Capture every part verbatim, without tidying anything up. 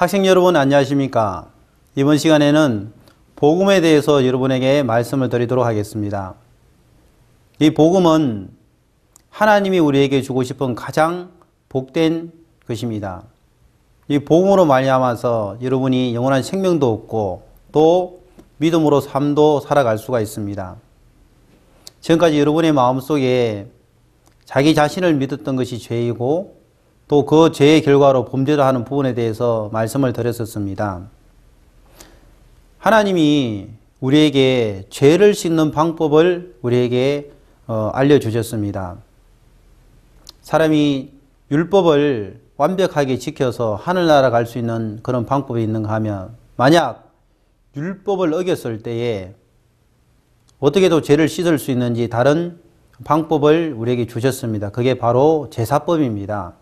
학생 여러분 안녕하십니까? 이번 시간에는 복음에 대해서 여러분에게 말씀을 드리도록 하겠습니다. 이 복음은 하나님이 우리에게 주고 싶은 가장 복된 것입니다. 이 복음으로 말미암아서 여러분이 영원한 생명도 얻고 또 믿음으로 삶도 살아갈 수가 있습니다. 지금까지 여러분의 마음속에 자기 자신을 믿었던 것이 죄이고 또 그 죄의 결과로 범죄를 하는 부분에 대해서 말씀을 드렸었습니다. 하나님이 우리에게 죄를 씻는 방법을 우리에게 어, 알려주셨습니다. 사람이 율법을 완벽하게 지켜서 하늘나라 갈 수 있는 그런 방법이 있는가 하면, 만약 율법을 어겼을 때에 어떻게 또 죄를 씻을 수 있는지 다른 방법을 우리에게 주셨습니다. 그게 바로 제사법입니다.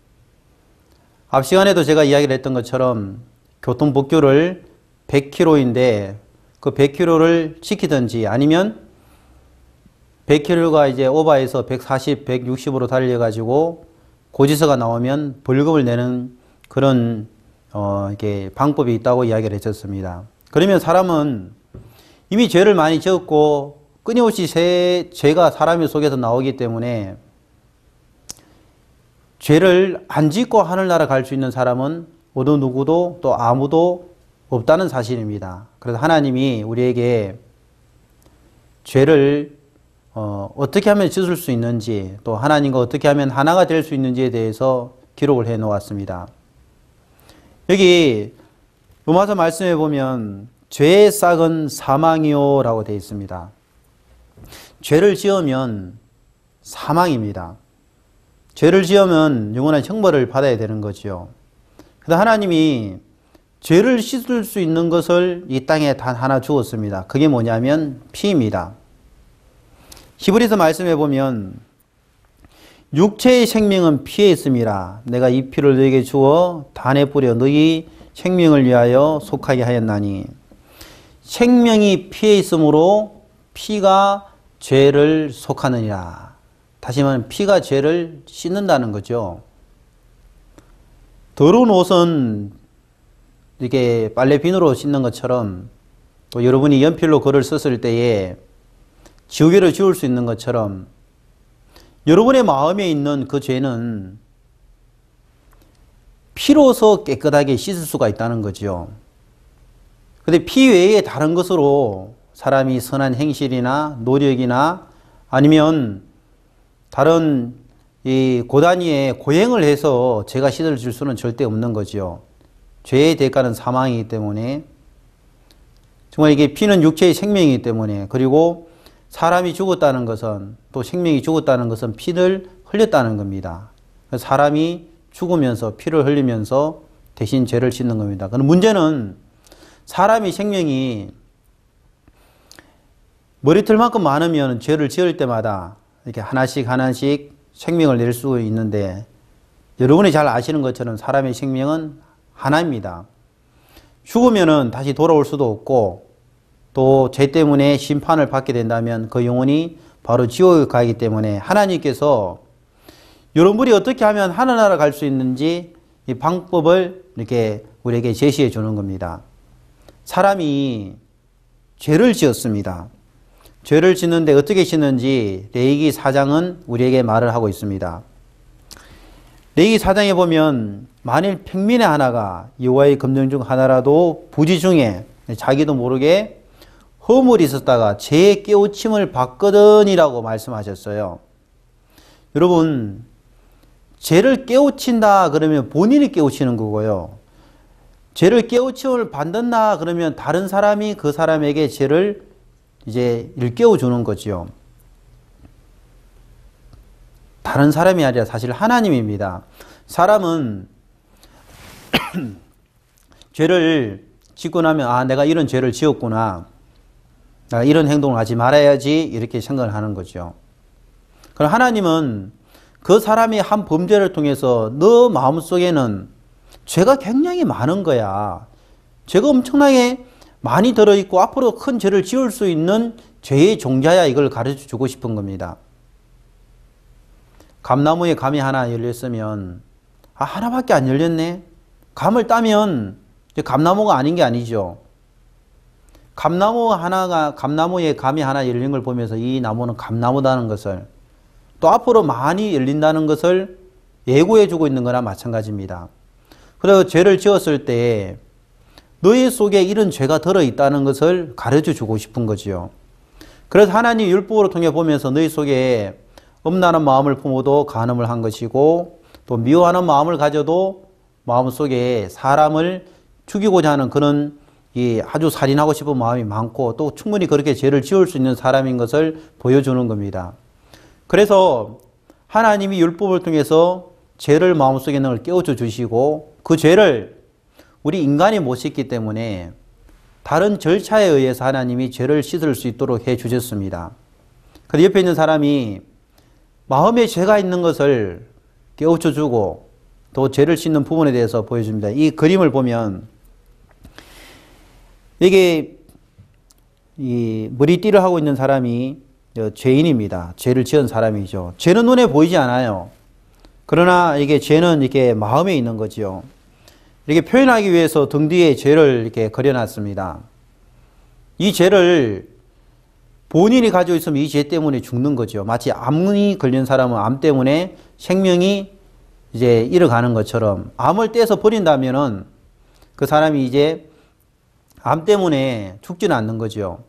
앞 시간에도 제가 이야기를 했던 것처럼 교통법규를 백 킬로미터인데 그 백 킬로미터를 지키든지 아니면 백 킬로미터가 이제 오버해서 백사십, 백육십으로 달려가지고 고지서가 나오면 벌금을 내는 그런 어 이렇게 방법이 있다고 이야기를 했었습니다. 그러면 사람은 이미 죄를 많이 지었고 끊임없이 새, 죄가 사람의 속에서 나오기 때문에 죄를 안 짓고 하늘나라 갈 수 있는 사람은 어느 누구도 또 아무도 없다는 사실입니다. 그래서 하나님이 우리에게 죄를 어, 어떻게 하면 씻을 수 있는지, 또 하나님과 어떻게 하면 하나가 될 수 있는지에 대해서 기록을 해 놓았습니다. 여기 로마서 말씀에 보면 죄의 싹은 사망이요 라고 되어 있습니다. 죄를 지으면 사망입니다. 죄를 지으면 영원한 형벌을 받아야 되는 거죠. 그래서 하나님이 죄를 씻을 수 있는 것을 이 땅에 단 하나 주었습니다. 그게 뭐냐면 피입니다. 히브리서 말씀해 보면 육체의 생명은 피에 있음이라 내가 이 피를 너에게 주어 단에 뿌려 너희 생명을 위하여 속하게 하였나니, 생명이 피에 있으므로 피가 죄를 속하느니라. 다시 말하면 피가 죄를 씻는다는 거죠. 더러운 옷은 이렇게 빨래비누로 씻는 것처럼, 또 여러분이 연필로 글을 썼을 때에 지우개로 지울 수 있는 것처럼 여러분의 마음에 있는 그 죄는 피로서 깨끗하게 씻을 수가 있다는 거죠. 그런데 피 외에 다른 것으로 사람이 선한 행실이나 노력이나 아니면 다른 이 고단위의 고행을 해서 죄가 씻어질 수는 절대 없는 거죠. 죄의 대가는 사망이기 때문에, 정말 이게 피는 육체의 생명이기 때문에, 그리고 사람이 죽었다는 것은, 또 생명이 죽었다는 것은 피를 흘렸다는 겁니다. 사람이 죽으면서 피를 흘리면서 대신 죄를 씻는 겁니다. 그럼 문제는 사람이 생명이 머리털만큼 많으면 죄를 지을 때마다 이렇게 하나씩 하나씩 생명을 낼 수 있는데, 여러분이 잘 아시는 것처럼 사람의 생명은 하나입니다. 죽으면은 다시 돌아올 수도 없고, 또 죄 때문에 심판을 받게 된다면 그 영혼이 바로 지옥에 가기 때문에 하나님께서 여러분이 어떻게 하면 하늘나라 갈 수 있는지 이 방법을 이렇게 우리에게 제시해 주는 겁니다. 사람이 죄를 지었습니다. 죄를 짓는데 어떻게 짓는지 레위기 사 장은 우리에게 말을 하고 있습니다. 레위기 사 장에 보면 만일 평민의 하나가 여호와의 검령 중 하나라도 부지 중에 자기도 모르게 허물이 있었다가 죄의 깨우침을 받거든이라고 말씀하셨어요. 여러분, 죄를 깨우친다 그러면 본인이 깨우치는 거고요. 죄를 깨우침을 받는다 그러면 다른 사람이 그 사람에게 죄를 이제 일깨워 주는 거죠. 다른 사람이 아니라 사실 하나님입니다. 사람은 죄를 짓고 나면 아 내가 이런 죄를 지었구나, 내가 이런 행동을 하지 말아야지, 이렇게 생각을 하는 거죠. 그럼 하나님은 그 사람이 한 범죄를 통해서 너 마음속에는 죄가 굉장히 많은 거야, 죄가 엄청나게 많이 들어있고 앞으로 큰 죄를 지을 수 있는 죄의 종자야, 이걸 가르쳐 주고 싶은 겁니다. 감나무에 감이 하나 열렸으면 아 하나밖에 안 열렸네, 감을 따면 이제 감나무가 아닌 게 아니죠. 감나무 하나가, 감나무에 감이 하나 열린 걸 보면서 이 나무는 감나무다는 것을, 또 앞으로 많이 열린다는 것을 예고해 주고 있는 거나 마찬가지입니다. 그래서 죄를 지었을 때 너희 속에 이런 죄가 들어있다는 것을 가르쳐 주고 싶은 거지요. 그래서 하나님 율법으로 통해 보면서 너희 속에 음란한 마음을 품어도 간음을 한 것이고, 또 미워하는 마음을 가져도 마음속에 사람을 죽이고자 하는 그런 이 아주 살인하고 싶은 마음이 많고, 또 충분히 그렇게 죄를 지을 수 있는 사람인 것을 보여주는 겁니다. 그래서 하나님이 율법을 통해서 죄를 마음속에 있는 걸 깨우쳐 주시고, 그 죄를 우리 인간이 못 씻기 때문에 다른 절차에 의해서 하나님이 죄를 씻을 수 있도록 해 주셨습니다. 그런데 옆에 있는 사람이 마음에 죄가 있는 것을 깨우쳐 주고 또 죄를 씻는 부분에 대해서 보여줍니다. 이 그림을 보면 이게 이 머리띠를 하고 있는 사람이 죄인입니다. 죄를 지은 사람이죠. 죄는 눈에 보이지 않아요. 그러나 이게 죄는 이게 마음에 있는 거지요. 이렇게 표현하기 위해서 등 뒤에 죄를 이렇게 그려놨습니다. 이 죄를 본인이 가지고 있으면 이 죄 때문에 죽는 거죠. 마치 암이 걸린 사람은 암 때문에 생명이 이제 잃어가는 것처럼, 암을 떼서 버린다면은 그 사람이 이제 암 때문에 죽지는 않는 거죠.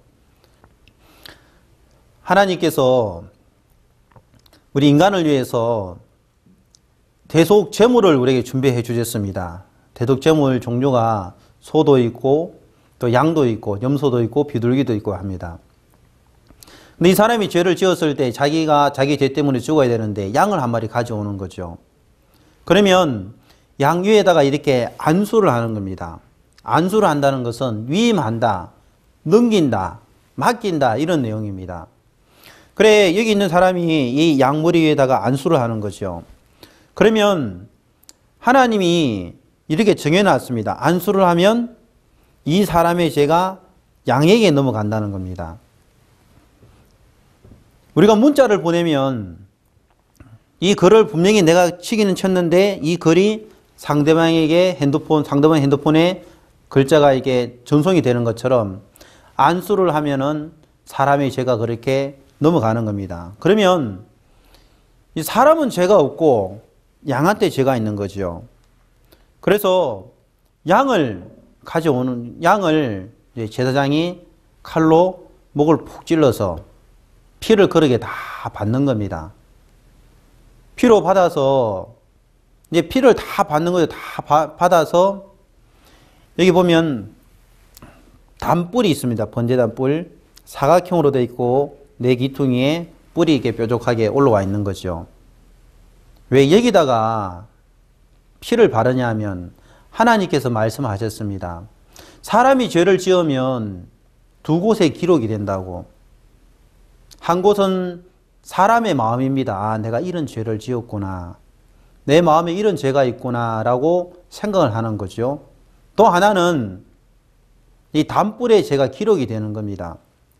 하나님께서 우리 인간을 위해서 대속 제물을 우리에게 준비해 주셨습니다. 대속 제물 종류가 소도 있고 또 양도 있고 염소도 있고 비둘기도 있고 합니다. 근데 이 사람이 죄를 지었을 때 자기가 자기 죄 때문에 죽어야 되는데 양을 한 마리 가져오는 거죠. 그러면 양 위에다가 이렇게 안수를 하는 겁니다. 안수를 한다는 것은 위임한다, 넘긴다, 맡긴다, 이런 내용입니다. 그래, 여기 있는 사람이 이 양머리 위에다가 안수를 하는 거죠. 그러면 하나님이 이렇게 정해놨습니다. 안수를 하면 이 사람의 죄가 양에게 넘어간다는 겁니다. 우리가 문자를 보내면 이 글을 분명히 내가 치기는 쳤는데 이 글이 상대방에게 핸드폰, 상대방 핸드폰에 글자가 이게 전송이 되는 것처럼 안수를 하면은 사람의 죄가 그렇게 넘어가는 겁니다. 그러면 이 사람은 죄가 없고 양한테 죄가 있는 거죠. 그래서 양을 가져오는, 양을 제사장이 칼로 목을 푹 찔러서 피를 그렇게 다 받는 겁니다. 피로 받아서, 이제 피를 다 받는 거죠. 다 바, 받아서, 여기 보면 단뿔이 있습니다. 번제단뿔. 사각형으로 되어 있고, 네 귀퉁이에 뿔이 이렇게 뾰족하게 올라와 있는 거죠. 왜 여기다가 피를 바르냐 하면 하나님께서 말씀하셨습니다. 사람이 죄를 지으면 두 곳에 기록이 된다고. 한 곳은 사람의 마음입니다. 아, 내가 이런 죄를 지었구나. 내 마음에 이런 죄가 있구나 라고 생각을 하는 거죠. 또 하나는 이 단뿔에 죄가 기록이 되는 겁니다.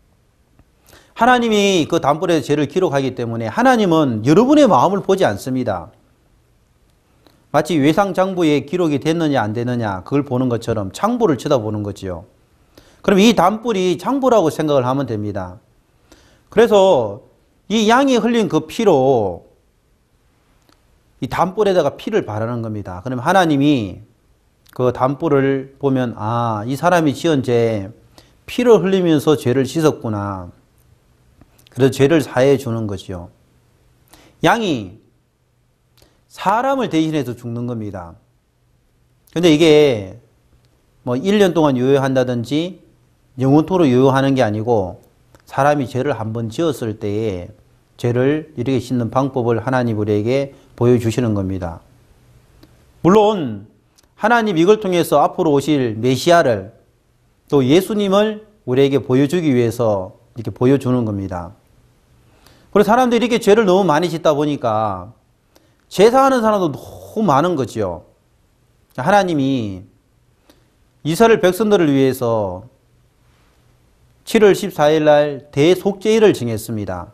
하나님이 그 단뿔에 죄를 기록하기 때문에 하나님은 여러분의 마음을 보지 않습니다. 마치 외상장부에 기록이 됐느냐 안 됐느냐 그걸 보는 것처럼 장부를 쳐다보는 거지요. 그럼 이 단뿔이 장부라고 생각을 하면 됩니다. 그래서 이 양이 흘린 그 피로 이 단뿔에다가 피를 바르는 겁니다. 그럼 하나님이 그 단뿔을 보면 아, 이 사람이 지은 죄 피를 흘리면서 죄를 씻었구나. 그래서 죄를 사해 주는 거죠. 양이 사람을 대신해서 죽는 겁니다. 근데 이게 뭐 일 년 동안 유효한다든지 영원토록 유효하는 게 아니고 사람이 죄를 한번 지었을 때에 죄를 이렇게 씻는 방법을 하나님 우리에게 보여주시는 겁니다. 물론 하나님 이걸 통해서 앞으로 오실 메시아를 또 예수님을 우리에게 보여주기 위해서 이렇게 보여주는 겁니다. 그리고 사람들이 이렇게 죄를 너무 많이 짓다 보니까 제사하는 사람도 너무 많은 거죠. 하나님이 이스라엘 백성들을 위해서 칠월 십사일 날 대속죄일을 정했습니다.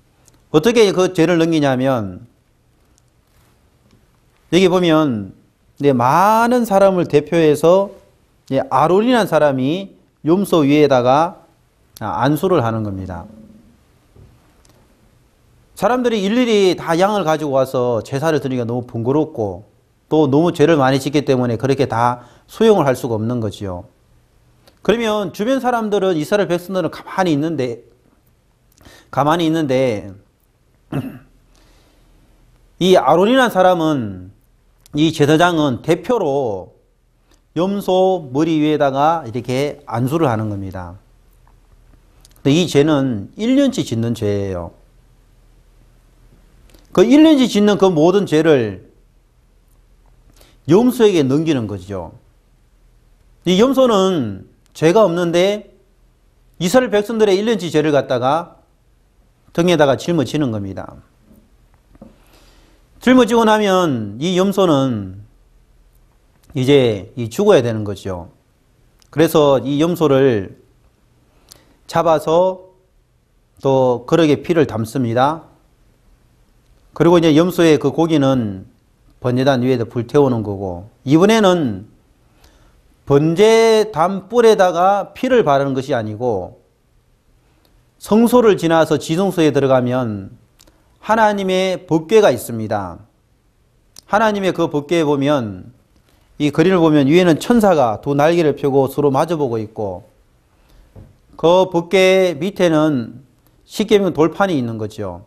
어떻게 그 죄를 넘기냐면 여기 보면 네, 많은 사람을 대표해서 예, 아론이라는 사람이 염소 위에다가 안수를 하는 겁니다. 사람들이 일일이 다 양을 가지고 와서 제사를 드리기가 너무 번거롭고 또 너무 죄를 많이 짓기 때문에 그렇게 다 수용을 할 수가 없는 거지요. 그러면 주변 사람들은, 이스라엘 백성들은 가만히 있는데 가만히 있는데 이 아론이라는 사람은, 이 제사장은 대표로 염소 머리 위에다가 이렇게 안수를 하는 겁니다. 근데 이 죄는 일 년치 짓는 죄예요. 그 일 년치 짓는 그 모든 죄를 염소에게 넘기는 거죠. 이 염소는 죄가 없는데 이스라엘 백성들의 일 년치 죄를 갖다가 등에다가 짊어지는 겁니다. 짊어지고 나면 이 염소는 이제 죽어야 되는 거죠. 그래서 이 염소를 잡아서 또 그릇에 피를 담습니다. 그리고 이제 염소의 그 고기는 번제단 위에다 불태우는 거고, 이번에는 번제단 뿔에다가 피를 바르는 것이 아니고 성소를 지나서 지성소에 들어가면 하나님의 법궤가 있습니다. 하나님의 그 법궤에 보면, 이 그림을 보면 위에는 천사가 두 날개를 펴고 서로 마주보고 있고, 그 법궤 밑에는 십계명 돌판이 있는 거죠.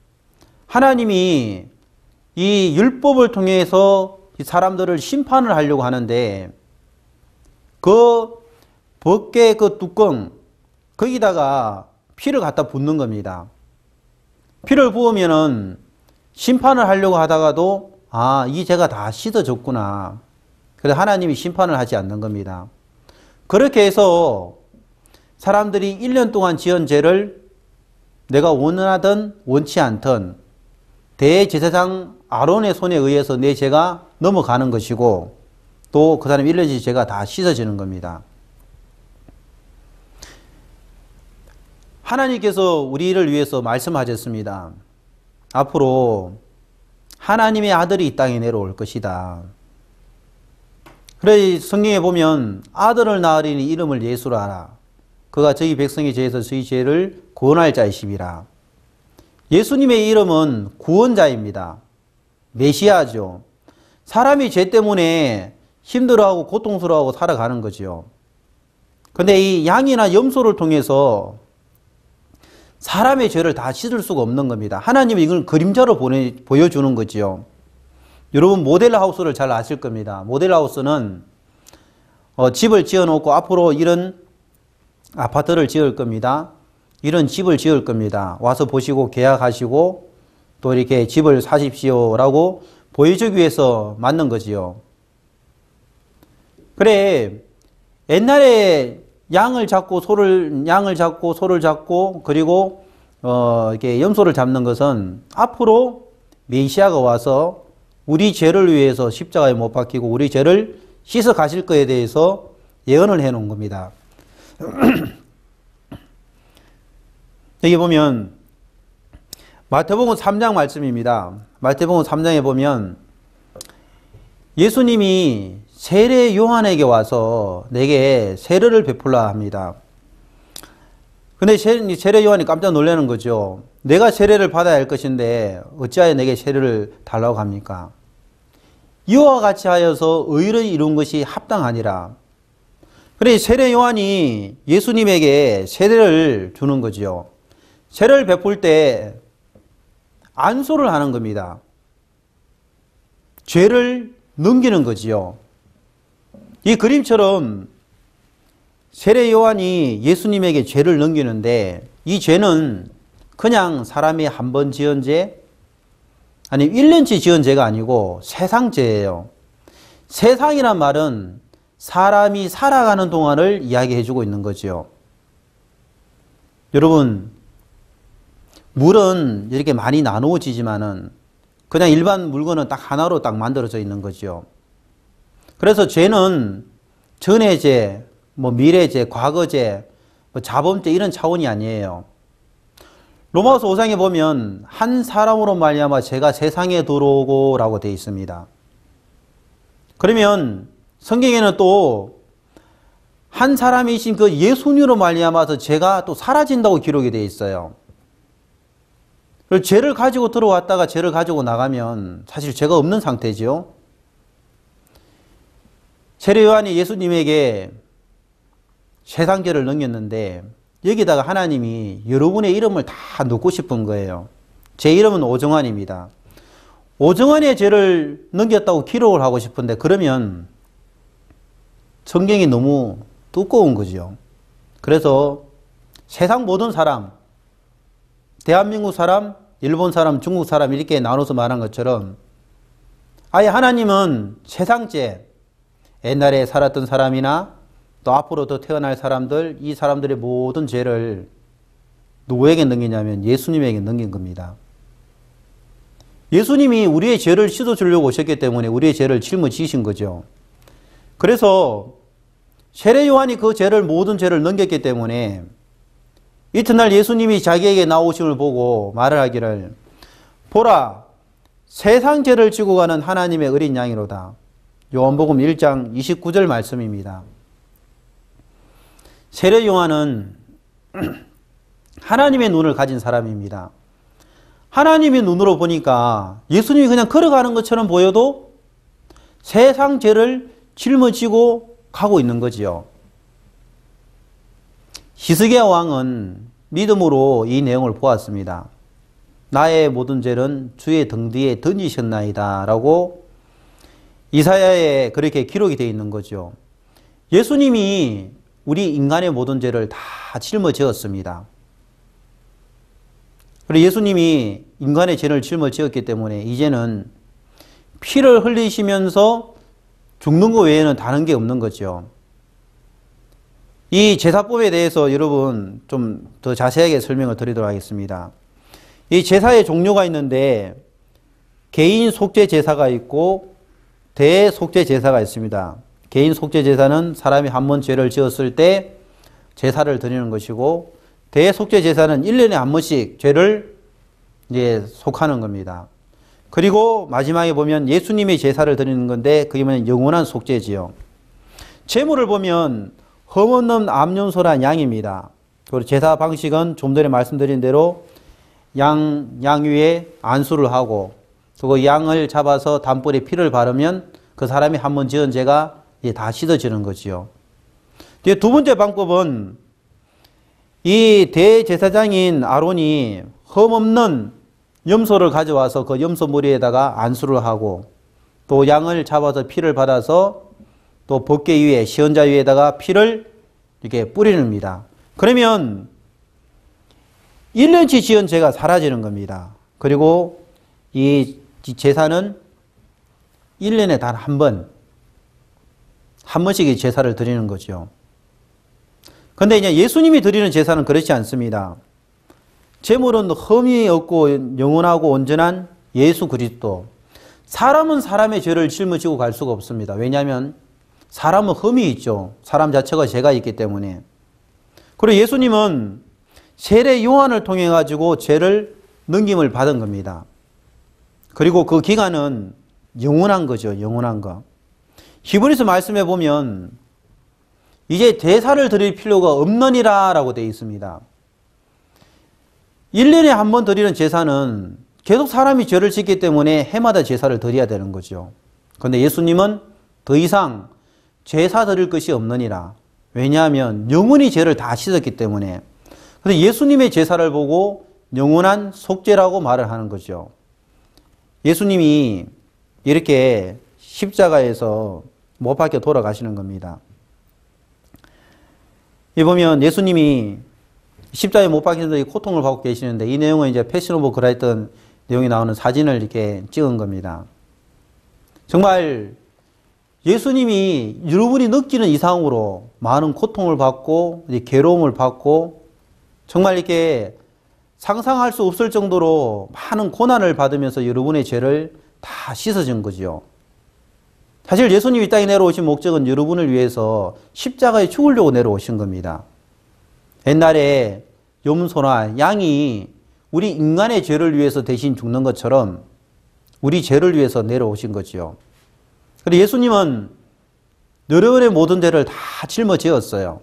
하나님이 이 율법을 통해서 이 사람들을 심판을 하려고 하는데, 그 법궤 그 뚜껑 거기다가 피를 갖다 붓는 겁니다. 피를 부으면은 심판을 하려고 하다가도 아, 이 죄가 다 씻어졌구나. 그래서 하나님이 심판을 하지 않는 겁니다. 그렇게 해서 사람들이 일 년 동안 지은 죄를 내가 원하든 원치 않든 대제사장 아론의 손에 의해서 내 죄가 넘어가는 것이고, 또 그 사람의 일 년치 죄가 다 씻어지는 겁니다. 하나님께서 우리를 위해서 말씀하셨습니다. 앞으로 하나님의 아들이 이 땅에 내려올 것이다. 그래 성경에 보면 아들을 낳으리니 이름을 예수라 하라. 그가 저희 백성의 죄에서 저희 죄를 구원할 자이시니라. 예수님의 이름은 구원자입니다. 메시아죠. 사람이 죄 때문에 힘들어하고 고통스러워하고 살아가는 거죠. 근데 이 양이나 염소를 통해서 사람의 죄를 다 씻을 수가 없는 겁니다. 하나님이 이걸 그림자로 보내, 보여주는 거죠. 여러분 모델하우스를 잘 아실 겁니다. 모델하우스는 어, 집을 지어놓고 앞으로 이런 아파트를 지을 겁니다. 이런 집을 지을 겁니다. 와서 보시고 계약하시고 또 이렇게 집을 사십시오라고 보여주기 위해서 만든 거지요. 그래, 옛날에 양을 잡고 소를 양을 잡고 소를 잡고 그리고 어 이렇게 염소를 잡는 것은 앞으로 메시아가 와서 우리 죄를 위해서 십자가에 못 박히고 우리 죄를 씻어 가실 것에 대해서 예언을 해 놓은 겁니다. 여기 보면 마태복음 삼 장 말씀입니다. 마태복음 삼 장에 보면 예수님이 세례 요한에게 와서 내게 세례를 베풀라 합니다. 근데 세례 요한이 깜짝 놀라는 거죠. 내가 세례를 받아야 할 것인데 어찌하여 내게 세례를 달라고 합니까? 이와 같이 하여서 의를 이룬 것이 합당하니라. 그래 세례 요한이 예수님에게 세례를 주는 거죠. 세례를 베풀 때 안수를 하는 겁니다. 죄를 넘기는 거지요. 이 그림처럼 세례 요한이 예수님에게 죄를 넘기는데, 이 죄는 그냥 사람이 한 번 지은 죄, 아니면 일 년치 지은 죄가 아니고 세상죄예요. 세상이란 말은 사람이 살아가는 동안을 이야기해 주고 있는 거죠. 여러분, 물은 이렇게 많이 나누어지지만은 그냥 일반 물건은 딱 하나로 딱 만들어져 있는 거죠. 그래서 죄는 전의 죄, 뭐 미래 죄, 과거 죄, 뭐 자범죄 이런 차원이 아니에요. 로마서 오 장에 보면 한 사람으로 말미암아 죄가 세상에 들어오고라고 되어 있습니다. 그러면 성경에는 또 한 사람이신 그 예수님으로 말미암아서 죄가 또 사라진다고 기록이 되어 있어요. 죄를 가지고 들어왔다가 죄를 가지고 나가면 사실 죄가 없는 상태죠. 세례 요한이 예수님에게 세상죄를 넘겼는데 여기다가 하나님이 여러분의 이름을 다 넣고 싶은 거예요. 제 이름은 오정환입니다. 오정환의 죄를 넘겼다고 기록을 하고 싶은데 그러면 성경이 너무 두꺼운 거죠. 그래서 세상 모든 사람, 대한민국 사람, 일본 사람, 중국 사람 이렇게 나눠서 말한 것처럼 아예 하나님은 세상죄, 옛날에 살았던 사람이나 또 앞으로 더 태어날 사람들, 이 사람들의 모든 죄를 누구에게 넘기냐면 예수님에게 넘긴 겁니다. 예수님이 우리의 죄를 씻어주려고 오셨기 때문에 우리의 죄를 짊어지신 거죠. 그래서 세례 요한이 그 죄를 모든 죄를 넘겼기 때문에 이튿날 예수님이 자기에게 나오심을 보고 말을 하기를 보라 세상 죄를 지고 가는 하나님의 어린 양이로다. 요한복음 일 장 이십구 절 말씀입니다. 세례 요한은 하나님의 눈을 가진 사람입니다. 하나님의 눈으로 보니까 예수님이 그냥 걸어가는 것처럼 보여도 세상 죄를 짊어지고 가고 있는 거지요. 히스기야 왕은 믿음으로 이 내용을 보았습니다. 나의 모든 죄는 주의 등 뒤에 던지셨나이다 라고 이사야에 그렇게 기록이 되어 있는 거죠. 예수님이 우리 인간의 모든 죄를 다 짊어지었습니다. 그리고 예수님이 인간의 죄를 짊어지었기 때문에 이제는 피를 흘리시면서 죽는 것 외에는 다른 게 없는 거죠. 이 제사법에 대해서 여러분 좀 더 자세하게 설명을 드리도록 하겠습니다. 이 제사의 종류가 있는데 개인 속죄 제사가 있고 대속죄 제사가 있습니다. 개인 속죄 제사는 사람이 한 번 죄를 지었을 때 제사를 드리는 것이고 대속죄 제사는 일 년에 한 번씩 죄를 이제 속하는 겁니다. 그리고 마지막에 보면 예수님의 제사를 드리는 건데 그게 뭐냐면 영원한 속죄지요. 제물을 보면 흠없는 암염소란 양입니다. 그리고 제사 방식은 좀 전에 말씀드린 대로 양, 양 위에 안수를 하고 그 양을 잡아서 담불에 피를 바르면 그 사람이 한 번 지은 죄가 다 씻어지는 거지요. 두 번째 방법은 이 대제사장인 아론이 흠없는 염소를 가져와서 그 염소 머리에다가 안수를 하고 또 양을 잡아서 피를 받아서 또 법궤 위에 시언자 위에다가 피를 이렇게 뿌리는입니다. 그러면 일 년치 지은 죄가 사라지는 겁니다. 그리고 이 제사는 일 년에 단 한 번, 한 번씩 이 제사를 드리는 거죠. 근데 이제 예수님이 드리는 제사는 그렇지 않습니다. 제물은 흠이 없고 영원하고 온전한 예수 그리스도. 사람은 사람의 죄를 짊어지고 갈 수가 없습니다. 왜냐하면 사람은 흠이 있죠. 사람 자체가 죄가 있기 때문에. 그리고 예수님은 세례 요한을 통해 가지고 죄를 넘김을 받은 겁니다. 그리고 그 기간은 영원한 거죠. 영원한 거. 히브리서 말씀에 보면 이제 제사를 드릴 필요가 없느니라 라고 되어 있습니다. 일 년에 한 번 드리는 제사는 계속 사람이 죄를 짓기 때문에 해마다 제사를 드려야 되는 거죠. 그런데 예수님은 더 이상 제사 드릴 것이 없느니라. 왜냐하면 영원히 죄를 다 씻었기 때문에. 그래서 예수님의 제사를 보고 영원한 속죄라고 말을 하는 거죠. 예수님이 이렇게 십자가에서 못 박혀 돌아가시는 겁니다. 이 보면 예수님이 십자가에 못 박히면서 고통을 받고 계시는데 이 내용은 이제 패션 오브 크라이스트 내용이 나오는 사진을 이렇게 찍은 겁니다. 정말 예수님이 여러분이 느끼는 이상으로 많은 고통을 받고 괴로움을 받고 정말 이렇게 상상할 수 없을 정도로 많은 고난을 받으면서 여러분의 죄를 다 씻어준 거죠. 사실 예수님이 이 땅에 내려오신 목적은 여러분을 위해서 십자가에 죽으려고 내려오신 겁니다. 옛날에 염소나 양이 우리 인간의 죄를 위해서 대신 죽는 것처럼 우리 죄를 위해서 내려오신 거죠. 그리고 예수님은 여러분의 모든 죄를 다 짊어지었어요.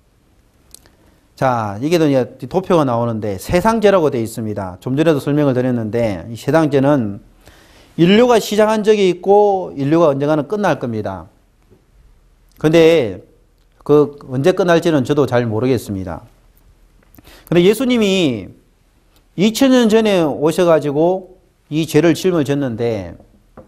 자, 이게 이제 도표가 나오는데 세상죄라고 되어 있습니다. 좀 전에도 설명을 드렸는데 이 세상죄는 인류가 시작한 적이 있고 인류가 언젠가는 끝날 겁니다. 근데 그 언제 끝날지는 저도 잘 모르겠습니다. 근데 예수님이 이천 년 전에 오셔가지고 이 죄를 짊어졌는데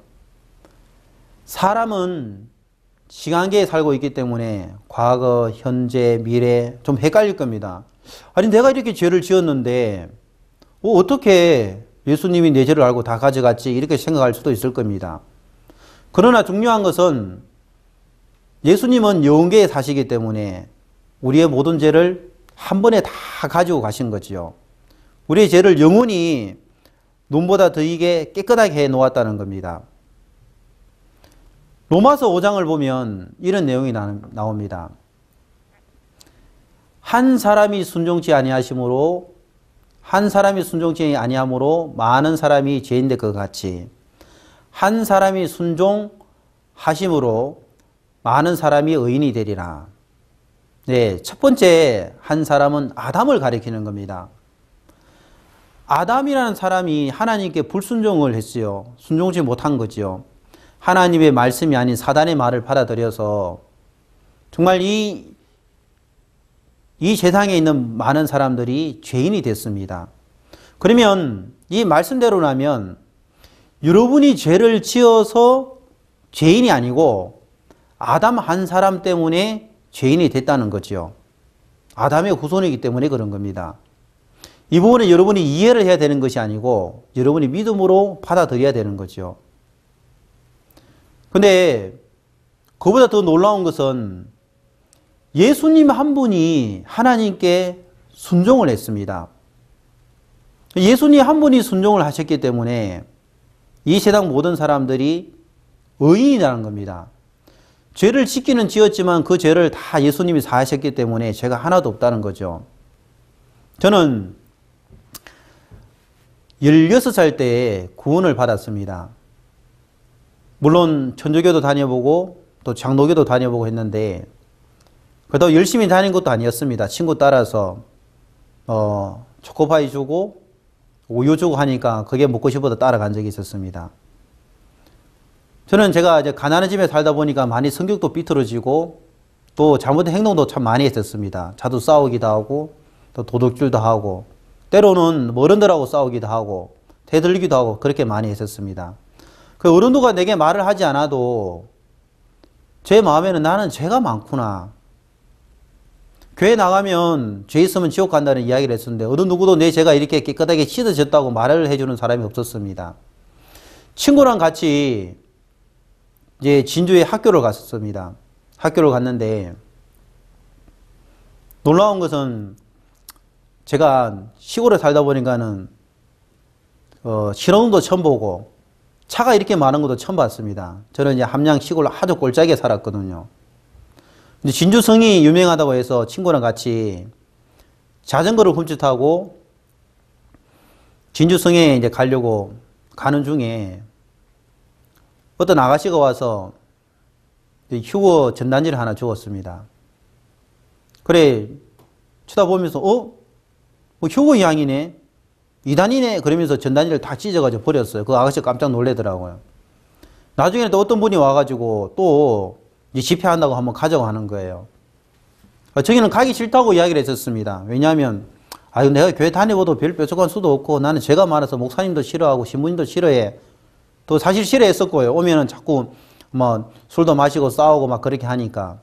사람은 시간계에 살고 있기 때문에 과거, 현재, 미래 좀 헷갈릴 겁니다. 아니 내가 이렇게 죄를 지었는데 어, 어떻게 예수님이 내 죄를 알고 다 가져갔지 이렇게 생각할 수도 있을 겁니다. 그러나 중요한 것은 예수님은 영계에 사시기 때문에 우리의 모든 죄를 한 번에 다 가지고 가신 거지요. 우리의 죄를 영원히 눈보다 더이게 깨끗하게 해 놓았다는 겁니다. 로마서 오 장을 보면 이런 내용이 나옵니다. 한 사람이 순종치 아니하심으로 한 사람이 순종치 아니함으로 많은 사람이 죄인된 것 같이 한 사람이 순종하심으로 많은 사람이 의인이 되리라. 네, 첫 번째 한 사람은 아담을 가리키는 겁니다. 아담이라는 사람이 하나님께 불순종을 했어요. 순종치 못한 거지요. 하나님의 말씀이 아닌 사단의 말을 받아들여서 정말 이, 이 세상에 있는 많은 사람들이 죄인이 됐습니다. 그러면 이 말씀대로라면 여러분이 죄를 지어서 죄인이 아니고 아담 한 사람 때문에 죄인이 됐다는 거죠. 아담의 후손이기 때문에 그런 겁니다. 이 부분은 여러분이 이해를 해야 되는 것이 아니고 여러분이 믿음으로 받아들여야 되는 거죠. 근데 그보다 더 놀라운 것은 예수님 한 분이 하나님께 순종을 했습니다. 예수님 한 분이 순종을 하셨기 때문에 이 세상 모든 사람들이 의인이라는 겁니다. 죄를 짓기는 지었지만 그 죄를 다 예수님이 사하셨기 때문에 죄가 하나도 없다는 거죠. 저는 열여섯 살 때에 구원을 받았습니다. 물론 천주교도 다녀보고 또 장로교도 다녀보고 했는데 그래도 열심히 다닌 것도 아니었습니다. 친구 따라서 어, 초코파이 주고 우유 주고 하니까 그게 먹고 싶어서 따라간 적이 있었습니다. 저는 제가 이제 가난한 집에 살다 보니까 많이 성격도 삐뚤어지고 또 잘못된 행동도 참 많이 했었습니다. 자주 싸우기도 하고 또 도둑질도 하고 때로는 어른들하고 싸우기도 하고 대들기도 하고 그렇게 많이 했었습니다. 그 어른들과 내게 말을 하지 않아도 제 마음에는 나는 죄가 많구나. 교회 나가면 죄 있으면 지옥 간다는 이야기를 했었는데 어느 누구도 내 죄가 이렇게 깨끗하게 씻어졌다고 말을 해주는 사람이 없었습니다. 친구랑 같이 이제 진주에 학교를 갔었습니다. 학교를 갔는데 놀라운 것은 제가 시골에 살다 보니까는 어, 신혼도 처음 보고 차가 이렇게 많은 것도 처음 봤습니다. 저는 이제 함양 시골 아주 골짜기에 살았거든요. 근데 진주성이 유명하다고 해서 친구랑 같이 자전거를 훔쳐타고 진주성에 이제 가려고 가는 중에 어떤 아가씨가 와서 휴거 전단지를 하나 주었습니다. 그래 쳐다보면서 어? 뭐 휴거 양이네? 이단이네? 그러면서 전단지를 다 찢어가지고 버렸어요. 그 아가씨 깜짝 놀래더라고요. 나중에는 또 어떤 분이 와가지고 또 이제 집회한다고 한번 가져가는 거예요. 저기는 가기 싫다고 이야기를 했었습니다. 왜냐하면 아유 내가 교회 다녀봐도 별 뾰족한 수도 없고 나는 죄가 많아서 목사님도 싫어하고 신부님도 싫어해. 또 사실 싫어했었고요. 오면은 자꾸 뭐 술도 마시고 싸우고 막 그렇게 하니까.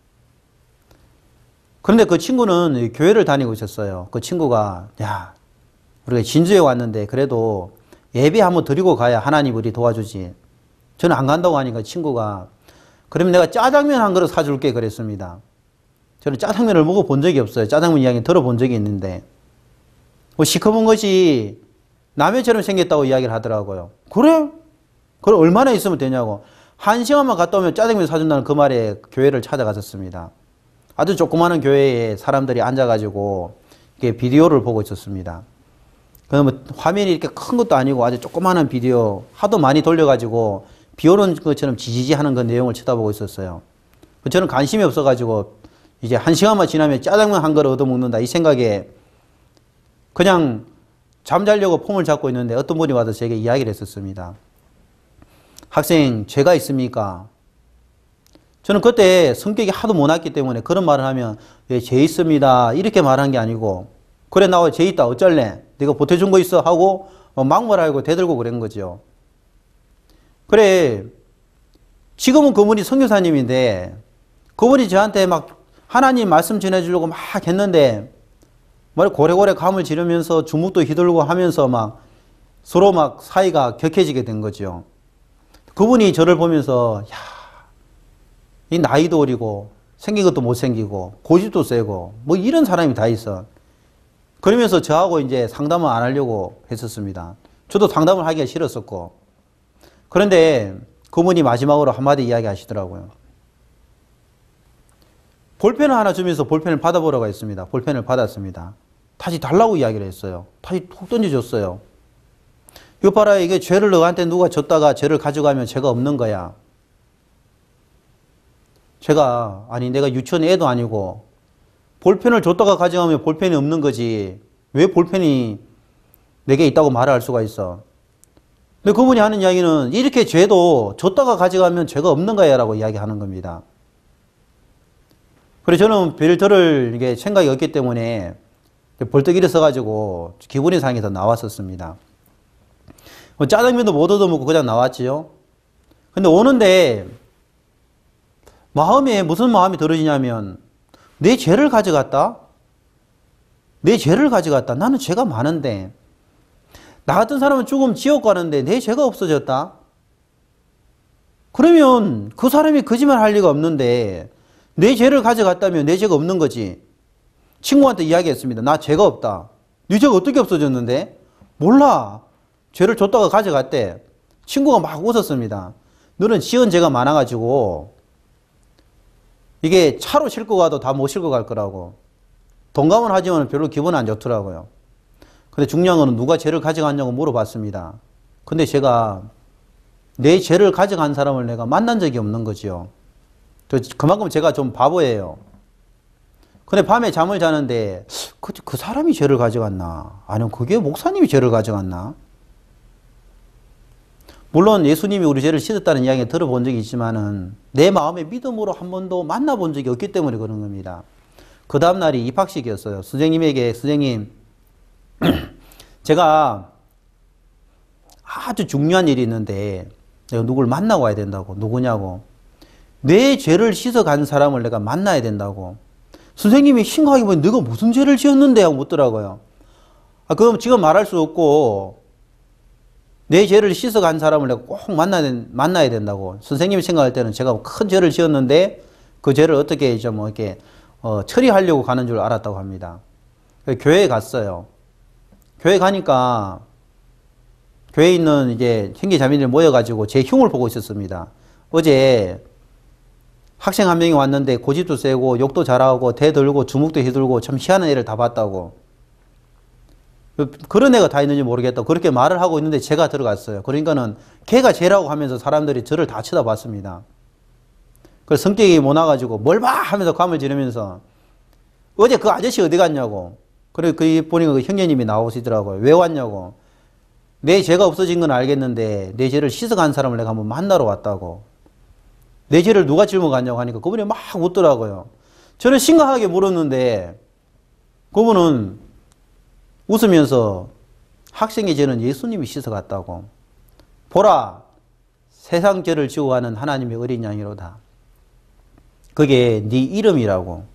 그런데 그 친구는 교회를 다니고 있었어요. 그 친구가 야 우리가 진주에 왔는데 그래도 예배 한번 드리고 가야 하나님 우리 도와주지. 저는 안 간다고 하니까 친구가 그러면 내가 짜장면 한 그릇 사줄게 그랬습니다. 저는 짜장면을 먹어본 적이 없어요. 짜장면 이야기 들어본 적이 있는데 뭐 시커먼 것이 라면처럼 생겼다고 이야기를 하더라고요. 그래? 그럼 얼마나 있으면 되냐고. 한 시간만 갔다 오면 짜장면 사준다는 그 말에 교회를 찾아갔었습니다. 아주 조그마한 교회에 사람들이 앉아가지고 이렇게 비디오를 보고 있었습니다. 그러면 화면이 이렇게 큰 것도 아니고 아주 조그마한 비디오 하도 많이 돌려가지고 비 오는 것처럼 지지지 하는 그 내용을 쳐다보고 있었어요. 저는 관심이 없어가지고 이제 한 시간만 지나면 짜장면 한 그릇 얻어먹는다 이 생각에 그냥 잠자려고 폼을 잡고 있는데 어떤 분이 와서 제게 이야기를 했었습니다. 학생, 죄가 있습니까? 저는 그때 성격이 하도 못났기 때문에 그런 말을 하면 예, 죄 있습니다 이렇게 말한 게 아니고 그래 나 죄 있다 어쩔래? 네가 보태준 거 있어? 하고 막말하고 대들고 그런 거죠. 그래 지금은 그분이 선교사님인데 그분이 저한테 막 하나님 말씀 전해주려고 막 했는데 말 고래고래 감을 지르면서 주먹도 휘둘고 하면서 막 서로 막 사이가 격해지게 된 거죠. 그분이 저를 보면서 야, 이 나이도 어리고 생긴 것도 못생기고 고집도 세고 뭐 이런 사람이 다 있어. 그러면서 저하고 이제 상담을 안 하려고 했었습니다. 저도 상담을 하기가 싫었었고. 그런데 그분이 마지막으로 한마디 이야기 하시더라고요. 볼펜을 하나 주면서 볼펜을 받아보라고 했습니다. 볼펜을 받았습니다. 다시 달라고 이야기를 했어요. 다시 톡 던져줬어요. 이거 봐라, 이게 죄를 너한테 누가 줬다가 죄를 가져가면 죄가 없는 거야. 죄가, 아니 내가 유치원 애도 아니고 볼펜을 줬다가 가져가면 볼펜이 없는 거지. 왜 볼펜이 내게 있다고 말을 할 수가 있어. 근데 그분이 하는 이야기는 이렇게 죄도 줬다가 가져가면 죄가 없는 거야 라고 이야기하는 겁니다. 그래서 저는 별 들을 이게 생각이 없기 때문에 벌떡 일어서가지고 기분이 상해서 나왔었습니다. 짜장면도 못 얻어먹고 그냥 나왔지요. 근데 오는데 마음에 무슨 마음이 들어지냐면 내 죄를 가져갔다? 내 죄를 가져갔다. 나는 죄가 많은데 나 같은 사람은 죽으면 지옥 가는데 내 죄가 없어졌다? 그러면 그 사람이 거짓말 할 리가 없는데 내 죄를 가져갔다면 내 죄가 없는 거지. 친구한테 이야기했습니다. 나 죄가 없다. 네 죄가 어떻게 없어졌는데? 몰라. 죄를 줬다가 가져갔대. 친구가 막 웃었습니다. 너는 지은 죄가 많아가지고 이게 차로 싣고 가도 다 못 싣고 갈 거라고. 동감은 하지만 별로 기분 안 좋더라고요. 근데 중요한 거는 누가 죄를 가져갔냐고 물어봤습니다. 근데 제가 내 죄를 가져간 사람을 내가 만난 적이 없는 거죠. 그만큼 제가 좀 바보예요. 근데 밤에 잠을 자는데 그, 그 사람이 죄를 가져갔나? 아니면 그게 목사님이 죄를 가져갔나? 물론 예수님이 우리 죄를 씻었다는 이야기 들어본 적이 있지만은 내 마음의 믿음으로 한 번도 만나본 적이 없기 때문에 그런 겁니다. 그 다음날이 입학식이었어요. 선생님에게 선생님 제가 아주 중요한 일이 있는데 내가 누굴 만나고 와야 된다고. 누구냐고. 내 죄를 씻어간 사람을 내가 만나야 된다고. 선생님이 심각하게 보니 너가 무슨 죄를 지었는데 하고 묻더라고요. 아, 그럼 지금 말할 수 없고 내 죄를 씻어간 사람을 내가 꼭 만나야, 만나야 된다고. 선생님이 생각할 때는 제가 큰 죄를 지었는데 그 죄를 어떻게 좀 이렇게 어, 처리하려고 가는 줄 알았다고 합니다. 교회에 갔어요. 교회 가니까 교회에 있는 이제 형제 자매들이 모여가지고 제 흉을 보고 있었습니다. 어제 학생 한 명이 왔는데 고집도 세고 욕도 잘하고 대들고 주먹도 휘둘고 참 희한한 애를 다 봤다고. 그런 애가 다 있는지 모르겠다고 그렇게 말을 하고 있는데 제가 들어갔어요. 그러니까는 걔가 죄라고 하면서 사람들이 저를 다 쳐다봤습니다. 그래서 성격이 못나가지고 뭘 봐 하면서 감을 지르면서 어제 그 아저씨 어디 갔냐고. 그래 그 보니까 그 형제님이 나오시더라고요. 왜 왔냐고. 내 죄가 없어진 건 알겠는데 내 죄를 씻어간 사람을 내가 한번 만나러 왔다고. 내 죄를 누가 짊어갔냐고 하니까 그분이 막 웃더라고요. 저는 심각하게 물었는데 그분은 웃으면서 학생의 죄는 예수님이 씻어갔다고. 보라, 세상 죄를 지고 가는 하나님의 어린 양이로다. 그게 네 이름이라고.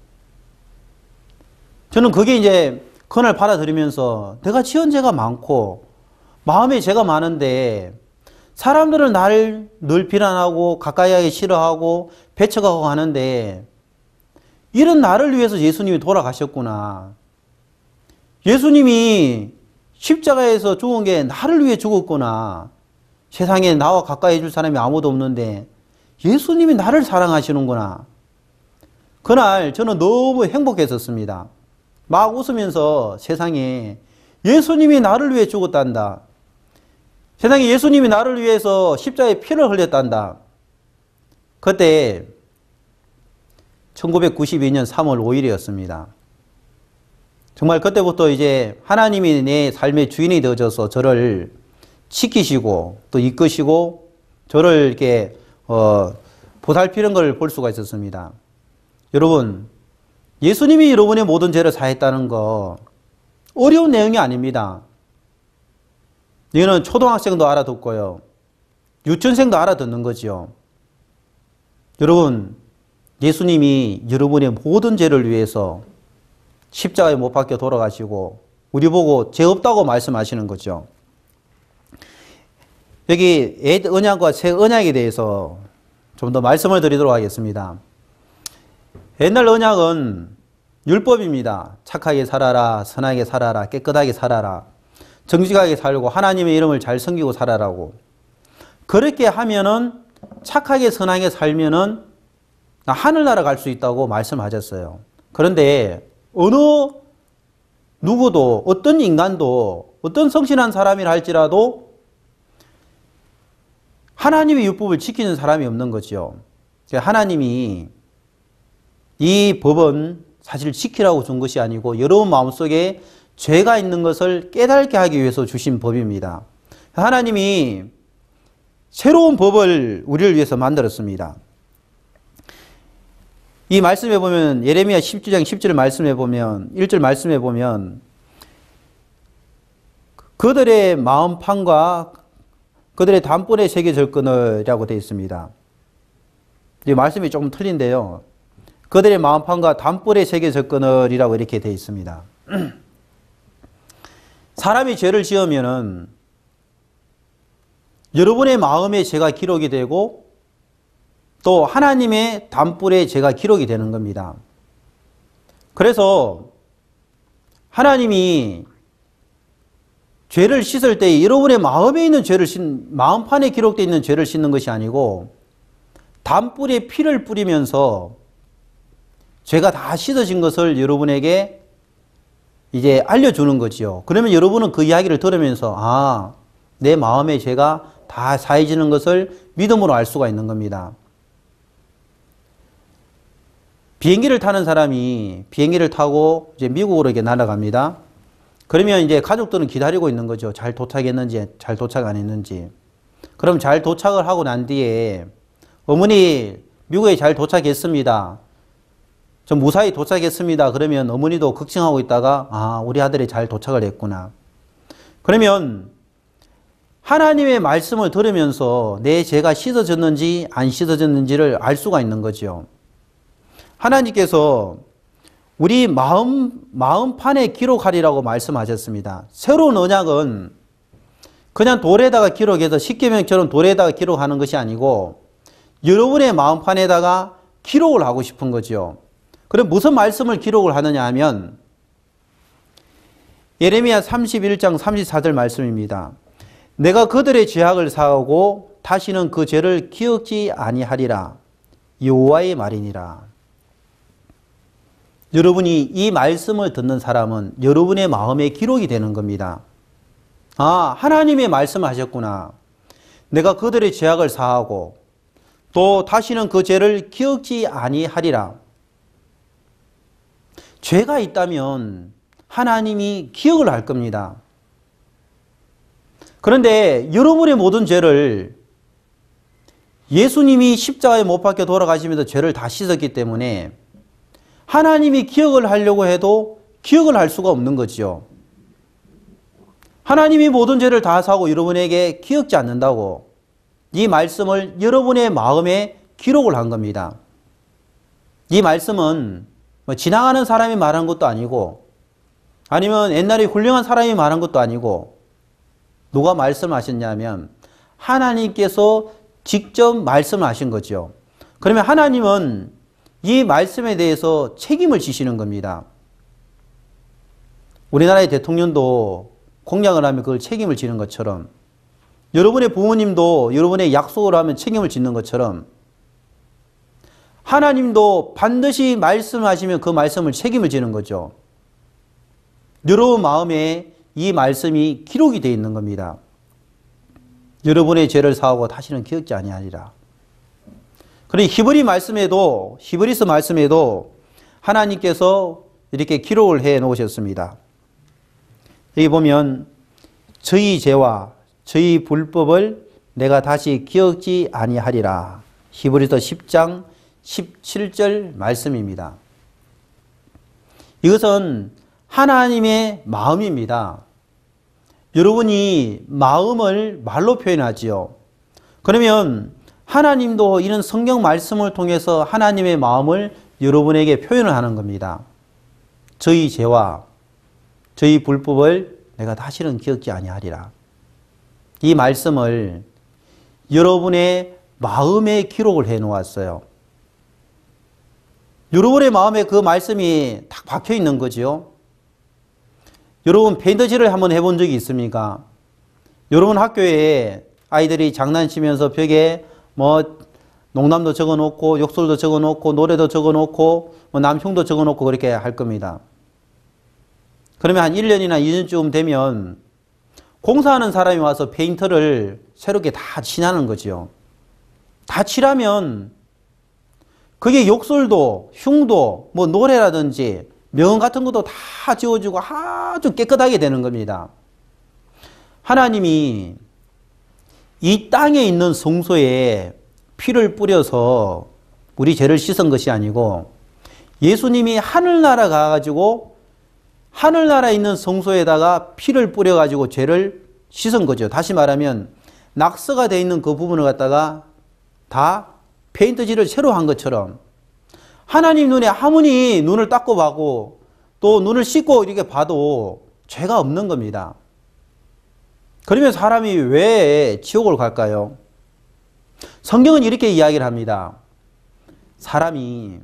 저는 그게 이제 그날 받아들이면서 내가 지은 죄가 많고 마음에 죄가 많은데 사람들은 나를 늘 비난하고 가까이 하기 싫어하고 배척하고 하는데 이런 나를 위해서 예수님이 돌아가셨구나. 예수님이 십자가에서 죽은 게 나를 위해 죽었구나. 세상에 나와 가까이 해줄 사람이 아무도 없는데 예수님이 나를 사랑하시는구나. 그날 저는 너무 행복했었습니다. 막 웃으면서 세상에 예수님이 나를 위해 죽었단다. 세상에 예수님이 나를 위해서 십자가에 피를 흘렸단다. 그때 천구백구십이 년 삼월 오일이었습니다. 정말 그때부터 이제 하나님이 내 삶의 주인이 되어져서 저를 지키시고 또 이끄시고 저를 이렇게 어, 보살피는 걸 볼 수가 있었습니다. 여러분, 예수님이 여러분의 모든 죄를 사했다는 거 어려운 내용이 아닙니다. 이거는 초등학생도 알아듣고요, 유치원생도 알아듣는 거죠. 여러분, 예수님이 여러분의 모든 죄를 위해서 십자가에 못 박혀 돌아가시고 우리 보고 죄 없다고 말씀하시는 거죠. 여기 옛 언약과 새 언약에 대해서 좀 더 말씀을 드리도록 하겠습니다. 옛날 언약은 율법입니다. 착하게 살아라, 선하게 살아라, 깨끗하게 살아라, 정직하게 살고 하나님의 이름을 잘 섬기고 살아라고. 그렇게 하면은, 착하게 선하게 살면은 하늘나라 갈 수 있다고 말씀하셨어요. 그런데 어느 누구도, 어떤 인간도, 어떤 성실한 사람이라 할지라도 하나님의 율법을 지키는 사람이 없는 거죠. 하나님이 이 법은 사실 지키라고 준 것이 아니고 여러분 마음속에 죄가 있는 것을 깨닫게 하기 위해서 주신 법입니다. 하나님이 새로운 법을 우리를 위해서 만들었습니다. 이 말씀에 보면, 예레미야 십구 장 십 절 말씀에 보면, 일 절 말씀에 보면 그들의 마음판과 그들의 단번에 새겨질 끊으라고 되어 있습니다. 이 말씀이 조금 틀린데요, 그들의 마음판과 단번에 새겨질 끊으리라고 이렇게 되어 있습니다. 사람이 죄를 지으면은 여러분의 마음에 죄가 기록이 되고 또 하나님의 단뿔에 죄가 기록이 되는 겁니다. 그래서 하나님이 죄를 씻을 때 여러분의 마음에 있는 죄를 씻, 마음판에 기록되어 있는 죄를 씻는 것이 아니고 단뿔에 피를 뿌리면서 죄가 다 씻어진 것을 여러분에게 이제 알려주는 거지요. 그러면 여러분은 그 이야기를 들으면서 아, 내 마음의 죄가 다 사해지는 것을 믿음으로 알 수가 있는 겁니다. 비행기를 타는 사람이 비행기를 타고 이제 미국으로 이렇게 날아갑니다. 그러면 이제 가족들은 기다리고 있는 거죠. 잘 도착했는지, 잘 도착 안 했는지. 그럼 잘 도착을 하고 난 뒤에 어머니, 미국에 잘 도착했습니다. 좀 무사히 도착했습니다. 그러면 어머니도 걱정하고 있다가 아, 우리 아들이 잘 도착을 했구나. 그러면 하나님의 말씀을 들으면서 내 죄가 씻어졌는지 안 씻어졌는지를 알 수가 있는 거죠. 하나님께서 우리 마음, 마음판에 기록하리라고 말씀하셨습니다. 새로운 언약은 그냥 돌에다가 기록해서 십계명처럼 돌에다가 기록하는 것이 아니고 여러분의 마음판에다가 기록을 하고 싶은 거죠. 그럼 무슨 말씀을 기록을 하느냐 하면 예레미야 삼십일 장 삼십사 절 말씀입니다. 내가 그들의 죄악을 사하고 다시는 그 죄를 기억지 아니하리라. 여호와의 말이니라. 여러분이 이 말씀을 듣는 사람은 여러분의 마음에 기록이 되는 겁니다. 아, 하나님의 말씀하셨구나. 내가 그들의 죄악을 사하고 또 다시는 그 죄를 기억지 아니하리라. 죄가 있다면 하나님이 기억을 할 겁니다. 그런데 여러분의 모든 죄를 예수님이 십자가에 못 박혀 돌아가시면서 죄를 다 씻었기 때문에 하나님이 기억을 하려고 해도 기억을 할 수가 없는 거죠. 하나님이 모든 죄를 다 사고 여러분에게 기억지 않는다고 이 말씀을 여러분의 마음에 기록을 한 겁니다. 이 말씀은 뭐 지나가는 사람이 말한 것도 아니고 아니면 옛날에 훌륭한 사람이 말한 것도 아니고 누가 말씀하셨냐면 하나님께서 직접 말씀하신 거죠. 그러면 하나님은 이 말씀에 대해서 책임을 지시는 겁니다. 우리나라의 대통령도 공약을 하면 그걸 책임을 지는 것처럼 여러분의 부모님도 여러분의 약속을 하면 책임을 짓는 것처럼 하나님도 반드시 말씀하시면 그 말씀을 책임을 지는 거죠. 여러분 마음에 이 말씀이 기록이 되어 있는 겁니다. 여러분의 죄를 사하고 다시는 기억지 아니하리라. 그러니 히브리 말씀에도, 히브리서 말씀에도 하나님께서 이렇게 기록을 해 놓으셨습니다. 여기 보면 저희 죄와 저희 불법을 내가 다시 기억지 아니하리라. 히브리서 십 장 십칠 절 말씀입니다. 이것은 하나님의 마음입니다. 여러분이 마음을 말로 표현하지요. 그러면 하나님도 이런 성경 말씀을 통해서 하나님의 마음을 여러분에게 표현을 하는 겁니다. 저희 죄와 저희 불법을 내가 다시는 기억지 아니하리라. 이 말씀을 여러분의 마음에 기록을 해 놓았어요. 여러분의 마음에 그 말씀이 딱 박혀 있는 거죠. 여러분 페인트칠을 한번 해본 적이 있습니까? 여러분 학교에 아이들이 장난치면서 벽에 뭐 농담도 적어놓고 욕설도 적어놓고 노래도 적어놓고 뭐 남흉도 적어놓고 그렇게 할 겁니다. 그러면 한 일 년이나 이 년쯤 되면 공사하는 사람이 와서 페인트를 새롭게 다 칠하는 거죠. 다 칠하면 그게 욕설도 흉도 뭐 노래라든지 명언 같은 것도 다 지워지고 아주 깨끗하게 되는 겁니다. 하나님이 이 땅에 있는 성소에 피를 뿌려서 우리 죄를 씻은 것이 아니고 예수님이 하늘나라 가가지고 하늘나라에 있는 성소에다가 피를 뿌려가지고 죄를 씻은 거죠. 다시 말하면 낙서가 되어 있는 그 부분을 갖다가 다 페인트질을 새로 한 것처럼 하나님 눈에 아무리 눈을 닦고 봐고 또 눈을 씻고 이렇게 봐도 죄가 없는 겁니다. 그러면 사람이 왜 지옥을 갈까요? 성경은 이렇게 이야기를 합니다. 사람이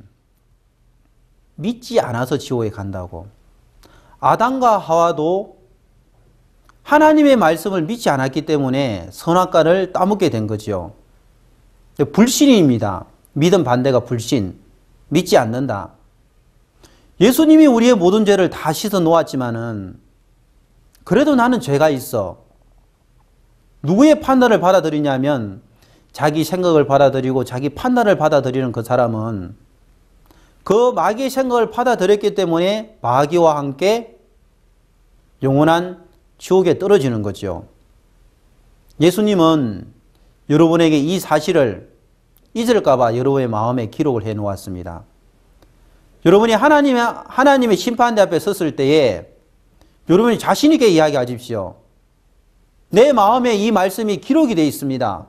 믿지 않아서 지옥에 간다고. 아담과 하와도 하나님의 말씀을 믿지 않았기 때문에 선악과를 따먹게 된 거죠. 불신입니다. 믿음 반대가 불신. 믿지 않는다. 예수님이 우리의 모든 죄를 다 씻어 놓았지만은 그래도 나는 죄가 있어. 누구의 판단을 받아들이냐면 자기 생각을 받아들이고 자기 판단을 받아들이는 그 사람은 그 마귀의 생각을 받아들였기 때문에 마귀와 함께 영원한 지옥에 떨어지는 거죠. 예수님은 여러분에게 이 사실을 잊을까 봐 여러분의 마음에 기록을 해 놓았습니다. 여러분이 하나님의, 하나님의 심판대 앞에 섰을 때에 여러분이 자신 있게 이야기하십시오. 내 마음에 이 말씀이 기록이 되어 있습니다.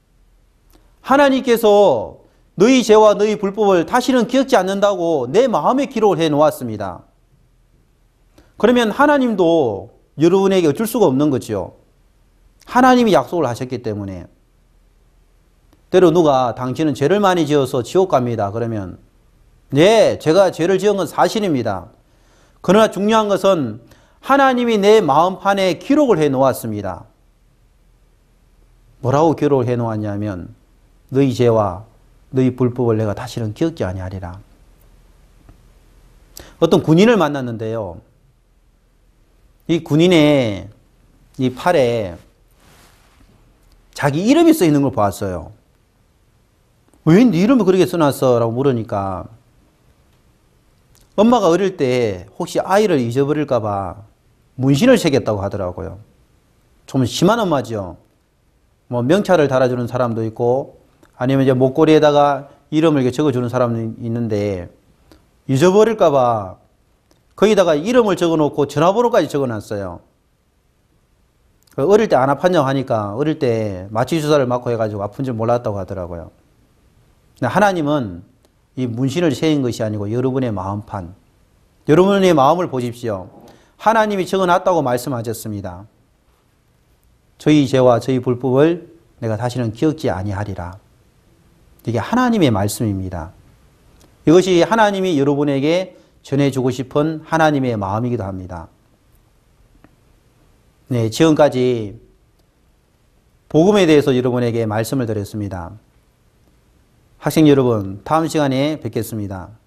하나님께서 너희 죄와 너희 불법을 다시는 기억지 않는다고 내 마음에 기록을 해 놓았습니다. 그러면 하나님도 여러분에게 어쩔 수가 없는 거죠. 하나님이 약속을 하셨기 때문에. 때로 누가 당신은 죄를 많이 지어서 지옥 갑니다. 그러면 네, 제가 죄를 지은 건 사실입니다. 그러나 중요한 것은 하나님이 내 마음판에 기록을 해 놓았습니다. 뭐라고 기록을 해 놓았냐면 너희 죄와 너희 불법을 내가 다시는 기억지 아니하리라. 어떤 군인을 만났는데요. 이 군인의 이 팔에 자기 이름이 써 있는 걸 보았어요. 왜 네 이름을 그렇게 써놨어? 라고 물으니까 엄마가 어릴 때 혹시 아이를 잊어버릴까 봐 문신을 새겼다고 하더라고요. 좀 심한 엄마죠. 뭐 명찰을 달아주는 사람도 있고 아니면 이제 목걸이에다가 이름을 이렇게 적어주는 사람도 있는데 잊어버릴까 봐 거기다가 이름을 적어놓고 전화번호까지 적어놨어요. 어릴 때 안 아팠냐고 하니까 어릴 때 마취 주사를 맞고 해가지고 아픈 줄 몰랐다고 하더라고요. 하나님은 이 문신을 새긴 것이 아니고 여러분의 마음판, 여러분의 마음을 보십시오. 하나님이 적어놨다고 말씀하셨습니다. 저희 죄와 저희 불법을 내가 다시는 기억지 아니하리라. 이게 하나님의 말씀입니다. 이것이 하나님이 여러분에게 전해주고 싶은 하나님의 마음이기도 합니다. 네, 지금까지 복음에 대해서 여러분에게 말씀을 드렸습니다. 학생 여러분, 다음 시간에 뵙겠습니다.